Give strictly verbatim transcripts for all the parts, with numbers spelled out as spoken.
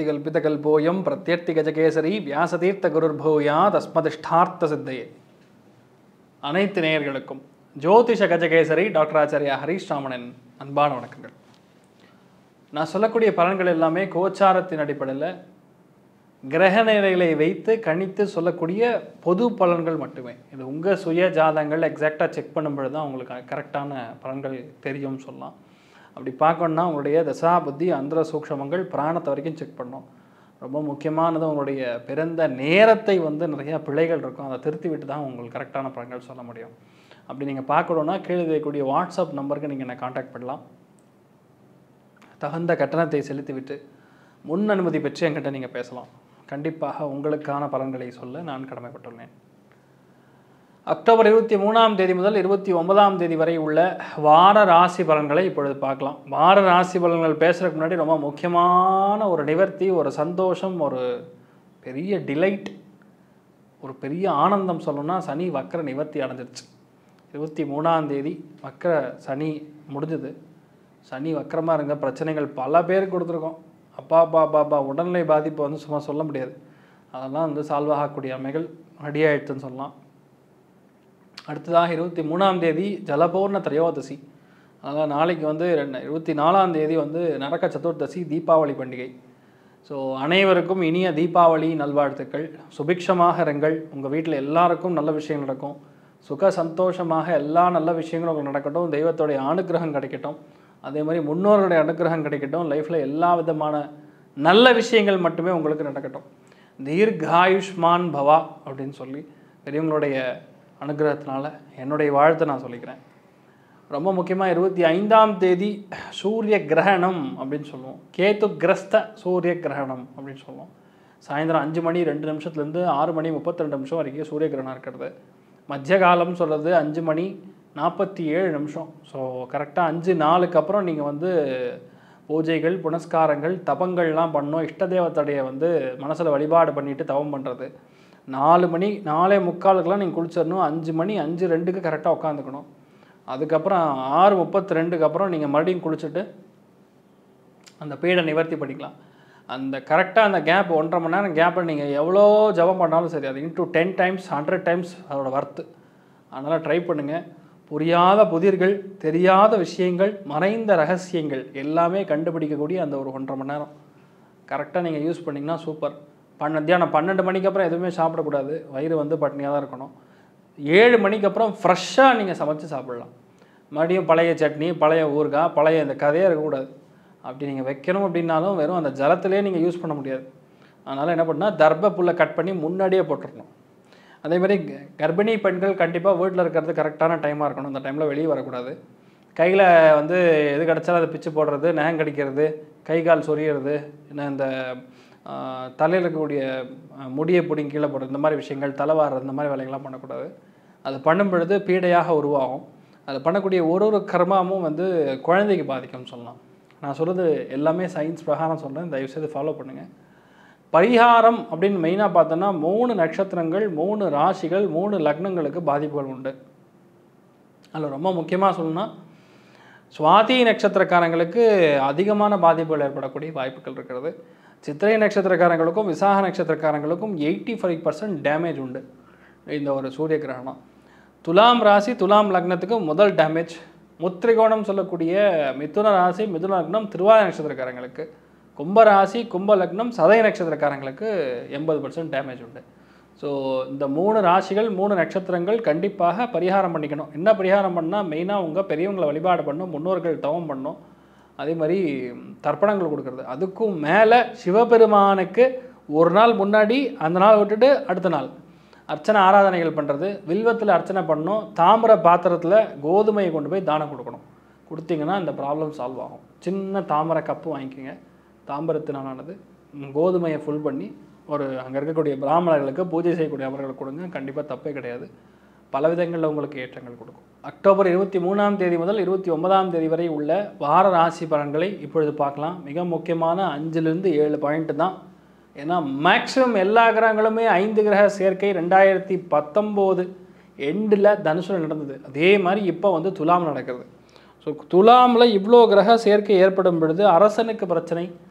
சக்திகல்பிதகல்போயம் பிரத்யர்த்தி கஜகேசரி வியாசதீர்த்த குருர்பூயா தஸ்மதிஷ்டார்த்த சித்தையே. அனைத்து நேயர்களுக்கும் ஜோதிஷ கஜகேசரி டாக்டர் ஆச்சாரியா ஹரீஷ் ராமனின் அன்பான வணக்கங்கள். நான் சொல்லக்கூடிய பலன்கள் எல்லாமே கோச்சாரத்தின் அடிப்படையில் கிரக நிலைகளை வைத்து கணித்து சொல்லக்கூடிய பொது பலன்கள் மட்டுமே. இது உங்கள் சுய ஜாதகங்கள் எக்ஸாக்டாக செக் பண்ணும்பொழுது தான் உங்களுக்கு கரெக்டான பலன்கள் தெரியும்னு சொல்லலாம். அப்படி பார்க்கணுன்னா உங்களுடைய தசா புத்தி அந்தர சூக்ஷமங்கள் பிராணத்தை வரைக்கும் செக் பண்ணணும். ரொம்ப முக்கியமானது உங்களுடைய பிறந்த நேரத்தை வந்து நிறையா பிழைகள் இருக்கும், அதை திருத்தி விட்டு தான் உங்களுக்கு கரெக்டான பலன்கள் சொல்ல முடியும். அப்படி நீங்கள் பார்க்கணுன்னா கீழே இருக்கக்கூடிய வாட்ஸ்அப் நம்பருக்கு நீங்கள் என்னை காண்டாக்ட் பண்ணலாம். தகுந்த கட்டணத்தை செலுத்திவிட்டு முன் அனுமதி பெற்று என்கிட்ட நீங்கள் பேசலாம். கண்டிப்பாக உங்களுக்கான பலன்களை சொல்ல நான் கடமைப்பட்டுள்ளேன். அக்டோபர் இருபத்தி மூணாம் தேதி முதல் இருபத்தி ஒன்பதாம் தேதி வரை உள்ள வார ராசி பலன்களை இப்பொழுது பார்க்கலாம். வார ராசி பலன்கள் பேசுகிறதுக்கு முன்னாடி ரொம்ப முக்கியமான ஒரு நிவர்த்தி, ஒரு சந்தோஷம், ஒரு பெரிய டிலைட், ஒரு பெரிய ஆனந்தம் சொல்லணும்னா சனி வக்கர நிவர்த்தி அடைஞ்சிருச்சு. இருபத்தி மூணாம் தேதி வக்கர சனி முடிஞ்சது. சனி வக்கரமாக இருங்க பிரச்சனைகள் பல பேருக்கு கொடுத்துருக்கோம். அப்பா அப்பா அப்பா அப்பா உடல்நிலை பாதிப்பு வந்து சும்மா சொல்ல முடியாது. அதெல்லாம் வந்து சால்வ் ஆகக்கூடிய அமைகள் ரெடி ஆகிடுச்சுன்னு சொல்லலாம். அடுத்ததாக இருபத்தி மூணாம் தேதி ஜலபூர்ண திரையோதசி. அதனால் நாளைக்கு வந்து ரெண்டு இருபத்தி நாலாம் தேதி வந்து நரக சதுர்தசி தீபாவளி பண்டிகை. ஸோ அனைவருக்கும் இனிய தீபாவளி நல்வாழ்த்துக்கள். சுபிக்ஷமாக இருங்கள். உங்கள் வீட்டில் எல்லாருக்கும் நல்ல விஷயங்கள் நடக்கும். சுக சந்தோஷமாக எல்லா நல்ல விஷயங்களும் உங்களுக்கு நடக்கட்டும். தெய்வத்தோடைய அனுகிரகம் கிடைக்கட்டும். அதே மாதிரி முன்னோர்களுடைய அனுகிரகம் கிடைக்கட்டும். லைஃப்பில் எல்லா விதமான நல்ல விஷயங்கள் மட்டுமே உங்களுக்கு நடக்கட்டும். தீர்காயுஷ்மான் பவா அப்படின்னு சொல்லி பெரியவங்களுடைய அனுகிரகத்தினால என்னுடைய வாழ்த்தை நான் சொல்லிக்கிறேன். ரொம்ப முக்கியமாக இருபத்தி ஐந்தாம் தேதி சூரிய கிரகணம் அப்படின்னு சொல்லுவோம். கேத்து கிரஸ்த சூரிய கிரகணம் அப்படின்னு சொல்லுவோம். சாயந்தரம் அஞ்சு மணி ரெண்டு நிமிஷத்துலேருந்து ஆறு மணி முப்பத்தி ரெண்டு நிமிஷம் வரைக்கும் சூரிய கிரகணம் இருக்கிறது. மத்திய காலம் சொல்கிறது அஞ்சு மணி நாற்பத்தி ஏழு நிமிஷம். ஸோ கரெக்டாக அஞ்சு நாளுக்கு அப்புறம் நீங்கள் வந்து பூஜைகள் புனஸ்காரங்கள் தபங்கள்லாம் பண்ணணும். இஷ்ட தேவத்தடைய வந்து மனசில் வழிபாடு பண்ணிவிட்டு தவம் பண்ணுறது. நாலு மணி நாலே முக்காலுக்கெலாம் நீங்கள் குளிச்சிடணும். அஞ்சு மணி அஞ்சு ரெண்டுக்கு கரெக்டாக உட்காந்துக்கணும். அதுக்கப்புறம் ஆறு முப்பத்தி ரெண்டுக்கு அப்புறம் நீங்கள் மறுபடியும் குளிச்சுட்டு அந்த பீடை நிவர்த்தி பண்ணிக்கலாம். அந்த கரெக்டாக அந்த கேப் ஒன்றரை மணி நேரம் கேப்பில் நீங்கள் எவ்வளோ ஜபம் பண்ணாலும் சரி, அது into ten times hundred times அதோட வர்த்து. அதனால் ட்ரை பண்ணுங்கள். புரியாத புதிர்கள், தெரியாத விஷயங்கள், மறைந்த ரகசியங்கள் எல்லாமே கண்டுபிடிக்கக்கூடிய அந்த ஒரு ஒன்றரை மணி நேரம் கரெக்டாக நீங்கள் யூஸ் பண்ணிங்கன்னா சூப்பர். பண்ண மத்தியானம் பன்னெண்டு மணிக்கு அப்புறம் எதுவுமே சாப்பிடக்கூடாது. வயிறு வந்து பட்னியாக தான் இருக்கணும். ஏழு மணிக்கு அப்புறம் ஃப்ரெஷ்ஷாக நீங்கள் சமைச்சு சாப்பிட்லாம். மறுபடியும் பழைய சட்னி, பழைய ஊறுகாய், பழைய இந்த கதையே இருக்கக்கூடாது. அப்படி நீங்கள் வைக்கணும் அப்படின்னாலும் வெறும் அந்த ஜலத்திலே நீங்கள் யூஸ் பண்ண முடியாது. அதனால் என்ன பண்ணால் தர்ப புல்லை கட் பண்ணி முன்னாடியே போட்டுடணும். அதேமாதிரி கர்ப்பிணி பெண்கள் கண்டிப்பாக வீட்டில் இருக்கிறது கரெக்டான டைமாக இருக்கணும். அந்த டைமில் வெளியே வரக்கூடாது. கையில் வந்து எது கிடச்சாலும் அதை பிச்சு போடுறது, நகம் கடிக்கிறது, கை கால் சொறியிறது, என்ன இந்த தலையில் இருக்கக்கூடிய முடியை பிடிங்கி கீழே போடுறது, இந்த மாதிரி விஷயங்கள், தலைவாடுறது, இந்த மாதிரி வேலைகள்லாம் பண்ணக்கூடாது. அது பண்ணும் பொழுது பீடையாக உருவாகும். அது பண்ணக்கூடிய ஒரு ஒரு கர்மாவும் வந்து குழந்தைக்கு பாதிக்கும்னு சொல்லலாம். நான் சொல்கிறது எல்லாமே சயின்ஸ் பிரகாரம் சொல்கிறேன். தயவுசெய்து ஃபாலோ பண்ணுங்கள். பரிகாரம் அப்படின்னு மெயினாக பார்த்தோன்னா மூணு நட்சத்திரங்கள், மூணு ராசிகள், மூணு லக்னங்களுக்கு பாதிப்புகள் உண்டு. அதில் ரொம்ப முக்கியமாக சொல்லணும்னா சுவாதி நட்சத்திரக்காரங்களுக்கு அதிகமான பாதிப்புகள் ஏற்படக்கூடிய வாய்ப்புகள் இருக்கிறது. சித்திரை நட்சத்திரக்காரங்களுக்கும் விசாக நட்சத்திரக்காரங்களுக்கும் எயிட்டி ஃபைவ் பர்சன்ட் டேமேஜ் உண்டு இந்த ஒரு சூரிய கிரகணம். துலாம் ராசி துலாம் லக்னத்துக்கு முதல் டேமேஜ். முத்திரிகோணம் சொல்லக்கூடிய மிதுன ராசி மிதுன லக்னம் திருவாதிரை நட்சத்திரக்காரங்களுக்கு, கும்பராசி கும்ப லக்னம் சதய நட்சத்திரக்காரங்களுக்கு எண்பது பர்சன்ட் டேமேஜ் உண்டு. ஸோ இந்த மூணு ராசிகள் மூணு நட்சத்திரங்கள் கண்டிப்பாக பரிகாரம் பண்ணிக்கணும். என்ன பரிகாரம் பண்ணால் மெயினாக உங்கள் பெரியவங்களை வழிபாடு பண்ணணும், முன்னோர்கள் தவம் பண்ணணும், அதே மாதிரி தர்ப்பணங்கள் கொடுக்குறது. அதுக்கும் மேலே சிவபெருமானுக்கு ஒரு நாள் முன்னாடி அந்த நாள் விட்டுட்டு அடுத்த நாள் அர்ச்சனை ஆராதனைகள் பண்ணுறது, வில்வத்தில் அர்ச்சனை பண்ணணும், தாமிர பாத்திரத்தில் கோதுமையை கொண்டு போய் தானம் கொடுக்கணும். கொடுத்தீங்கன்னா இந்த ப்ராப்ளம் சால்வ் ஆகும். சின்ன தாமரை கப்பு வாங்கிக்கோங்க, தாம்பரத்தினாலானது. கோதுமையை ஃபுல் பண்ணி ஒரு அங்கே இருக்கக்கூடிய பிராமணர்களுக்கு பூஜை செய்யக்கூடிய அவர்களுக்கு கொடுங்க. கண்டிப்பாக தப்பே கிடையாது. பல விதங்களில் உங்களுக்கு ஏற்றங்கள் கொடுக்கும். அக்டோபர் இருபத்தி மூணாம் தேதி முதல் இருபத்தி ஒன்பதாம் தேதி வரை உள்ள வார ராசி பலன்களை இப்பொழுது பார்க்கலாம். மிக முக்கியமான அஞ்சுலேருந்து ஏழு பாயிண்ட்டு தான். ஏன்னா மேக்ஸிமம் எல்லா கிரகங்களுமே ஐந்து கிரக சேர்க்கை ரெண்டாயிரத்தி பத்தொம்போது எண்டில் தனுஷில் நடந்தது. அதே மாதிரி இப்போ வந்து துலாம் நடக்கிறது. ஸோ துலாமில் இவ்வளோ கிரக சேர்க்கை ஏற்படும் பொழுது அரசனுக்கு பிரச்சனை,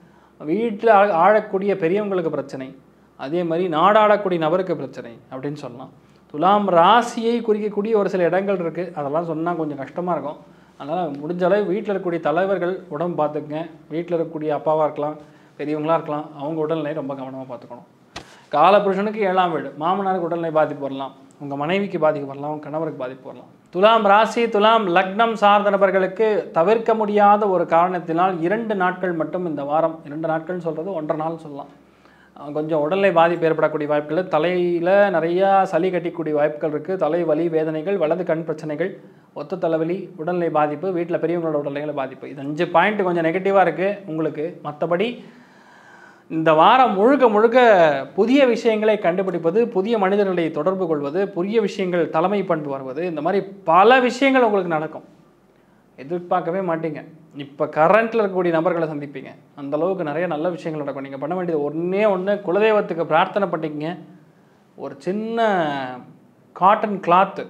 வீட்டில் ஆழக்கூடிய பெரியவங்களுக்கு பிரச்சனை, அதே மாதிரி நாடாளக்கூடிய நபருக்கு பிரச்சனை அப்படின்னு சொல்லலாம். துலாம் ராசியை குறிக்கக்கூடிய ஒரு சில இடங்கள் இருக்குது, அதெல்லாம் சொன்னால் கொஞ்சம் கஷ்டமாக இருக்கும். அதனால் முடிஞ்ச அளவு வீட்டில் இருக்கக்கூடிய தலைவர்கள் உடம்பு பார்த்துக்குங்க. வீட்டில் இருக்கக்கூடிய அப்பாவாக இருக்கலாம், பெரியவங்களாக இருக்கலாம், அவங்க உடல்நிலை ரொம்ப கவனமாக பார்த்துக்கணும். காலபுருஷனுக்கு ஏழாம் வீடு, மாமனாருக்கு உடல்நிலை பாதிப்பு வரலாம், உங்கள் மனைவிக்கு பாதிப்பு வரலாம், உங்கள் கணவருக்கு பாதிப்பு வரலாம். துலாம் ராசி துலாம் லக்னம் சார்ந்த நபர்களுக்கு தவிர்க்க முடியாத ஒரு காரணத்தினால் இரண்டு நாட்கள் மட்டும் இந்த வாரம், இரண்டு நாட்கள் சொல்கிறது ஒன்றரை நாள் சொல்லலாம், கொஞ்சம் உடல்நிலை பாதிப்பு ஏற்படக்கூடிய வாய்ப்புகள், தலையில் நிறையா சளி கட்டிக்கூடிய வாய்ப்புகள் இருக்குது. தலை வலி வேதனைகள், வலது கண் பிரச்சனைகள், ஒத்த தலைவலி, உடல்நிலை பாதிப்பு, வீட்டில் பெரியவங்களோட உடல்நிலை பாதிப்பு. இது அஞ்சு பாயிண்ட் கொஞ்சம் நெகட்டிவாக இருக்குது உங்களுக்கு. மற்றபடி இந்த வாரம் முழுக்க முழுக்க புதிய விஷயங்களை கண்டுபிடிப்பது, புதிய மனிதர்களை தொடர்பு கொள்வது, புதிய விஷயங்கள் தலைமை பண்பு வருவது, இந்த மாதிரி பல விஷயங்கள் உங்களுக்கு நடக்கும். எதிர்பார்க்கவே மாட்டீங்க. இப்போ கரண்ட்டில் இருக்கக்கூடிய நபர்களை சந்திப்பீங்க. அந்தளவுக்கு நிறைய நல்ல விஷயங்கள் நடக்கும். நீங்கள் பண்ண வேண்டியது ஒன்றே ஒன்று, குலதெய்வத்துக்கு பிரார்த்தனை பண்ணிக்கங்க. ஒரு சின்ன காட்டன் கிளாத்து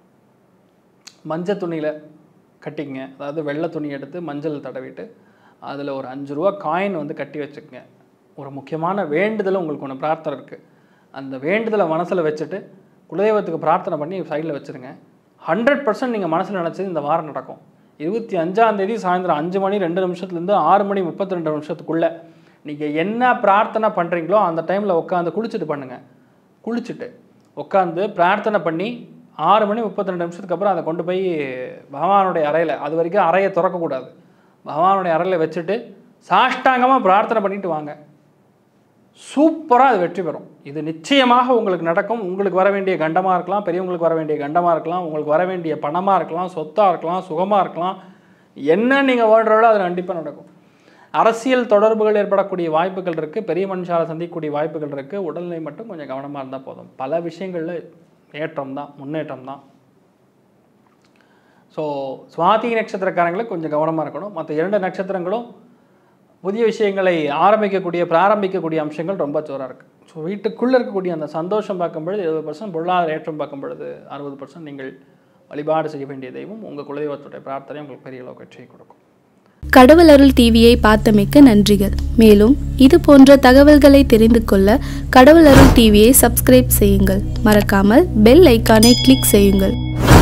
மஞ்சள் துணியில் கட்டிங்க, அதாவது வெள்ளை துணி எடுத்து மஞ்சள் தடவிட்டு அதில் ஒரு அஞ்சு ரூபா காயின் வந்து கட்டி வச்சுக்கோங்க. ஒரு முக்கியமான வேண்டுதலை உங்களுக்கு ஒன்று பிரார்த்தனை இருக்குது, அந்த வேண்டுதலை மனசில் வச்சுட்டு குலதெய்வத்துக்கு பிரார்த்தனை பண்ணி சைடில் வச்சுருங்க. ஹண்ட்ரட் பர்சன்ட் நீங்கள் மனசில் நினச்சது இந்த வாரம் நடக்கும். இருபத்தி அஞ்சாம் தேதி சாயந்தரம் அஞ்சு மணி ரெண்டு நிமிஷத்துலேருந்து ஆறு மணி முப்பத்தி ரெண்டு நிமிஷத்துக்குள்ளே நீங்கள் என்ன பிரார்த்தனை பண்ணுறீங்களோ அந்த டைமில் உட்காந்து குளிச்சுட்டு பண்ணுங்கள். குளிச்சுட்டு உட்காந்து பிரார்த்தனை பண்ணி ஆறு மணி முப்பத்தி ரெண்டு நிமிஷத்துக்கு அப்புறம் அதை கொண்டு போய் பகவானுடைய அறையில், அது வரைக்கும் அறையை திறக்கக்கூடாது, பகவானுடைய அறையில் வச்சுட்டு சாஷ்டாங்கமாக பிரார்த்தனை பண்ணிட்டு வாங்க. சூப்பராக அது வெற்றி பெறும். இது நிச்சயமாக உங்களுக்கு நடக்கும். உங்களுக்கு வர வேண்டிய கண்டமாக இருக்கலாம், பெரியவங்களுக்கு வர வேண்டிய கண்டமாக இருக்கலாம், உங்களுக்கு வர வேண்டிய பணமாக இருக்கலாம், சொத்தாக இருக்கலாம், சுகமாக இருக்கலாம், என்ன நீங்கள் வேண்டுறோட அது கண்டிப்பாக நடக்கும். அரசியல் தொடர்புகள் ஏற்படக்கூடிய வாய்ப்புகள் இருக்குது, பெரிய மனுஷாலை சந்திக்கக்கூடிய வாய்ப்புகள் இருக்குது. உடல்நிலை மட்டும் கொஞ்சம் கவனமாக இருந்தால் போதும். பல விஷயங்களில் ஏற்றம் தான், முன்னேற்றம் தான். ஸோ சுவாதி நட்சத்திரக்காரங்களுக்கு கொஞ்சம் கவனமாக இருக்கணும். மற்ற இரண்டு நட்சத்திரங்களும் புதிய விஷயங்களை ஆரம்பிக்கக்கூடிய பிராரம்பிக்கக்கூடிய அம்சங்கள் ரொம்ப ஜோராக இருக்குது. ஸோ வீட்டுக்குள்ளே இருக்கக்கூடிய அந்த சந்தோஷம் பார்க்கும்பொழுது எழுபது பர்சன்ட், பொருளாதார ஏற்றம் பார்க்கும்பொழுது அறுபது பர்சன்ட் நீங்கள் வழிபாடு செய்ய வேண்டிய தெய்வம் உங்கள் குலதெய்வத்துடைய பிரார்த்தனை உங்களுக்கு பெரிய அளவுக்கு வெற்றியை கொடுக்கும். கடவுள் அருள் டிவியை பார்த்தமைக்கு நன்றிகள். மேலும் இது போன்ற தகவல்களை தெரிந்து கொள்ள கடவுள் அருள் டிவியை சப்ஸ்கிரைப் செய்யுங்கள். மறக்காமல் பெல் ஐக்கானை கிளிக் செய்யுங்கள்.